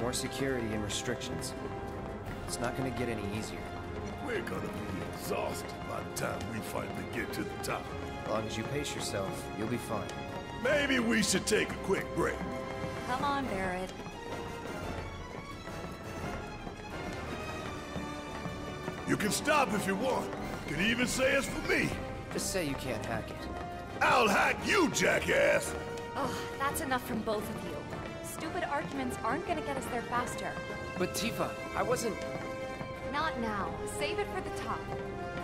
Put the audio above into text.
More security and restrictions. It's not gonna get any easier. We're gonna be exhausted by the time we finally get to the top. As long as you pace yourself, you'll be fine. Maybe we should take a quick break. Come on, Barrett. You can stop if you want. You can even say it's for me. Just say you can't hack it. I'll hack you, jackass! Oh, that's enough from both of you. Stupid arguments aren't gonna get us there faster. But Tifa, I wasn't... Not now. Save it for the top.